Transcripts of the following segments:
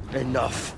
Enough.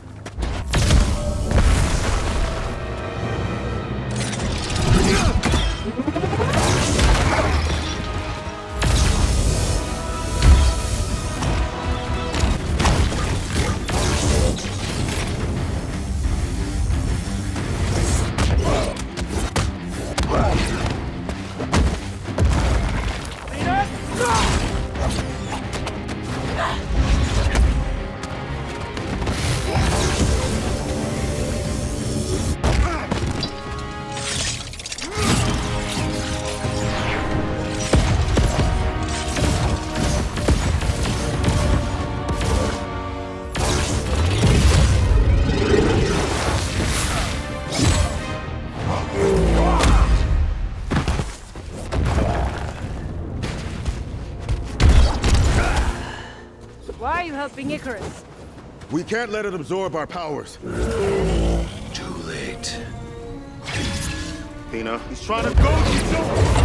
Helping Ikaris. We can't let it absorb our powers. Too late. Athena, he's trying to go.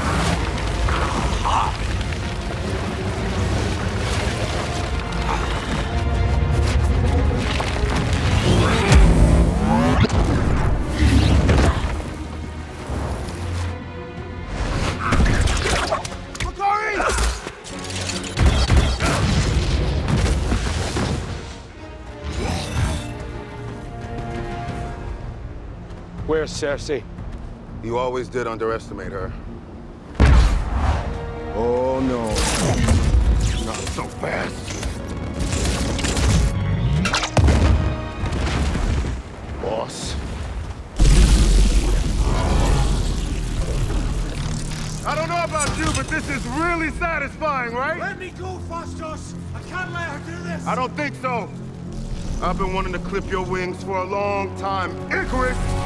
Where's Cersei? You always did underestimate her. Oh no. Not so fast. Boss. I don't know about you, but this is really satisfying, right? Let me go, Fastos! I can't let her do this! I don't think so. I've been wanting to clip your wings for a long time. Ikaris!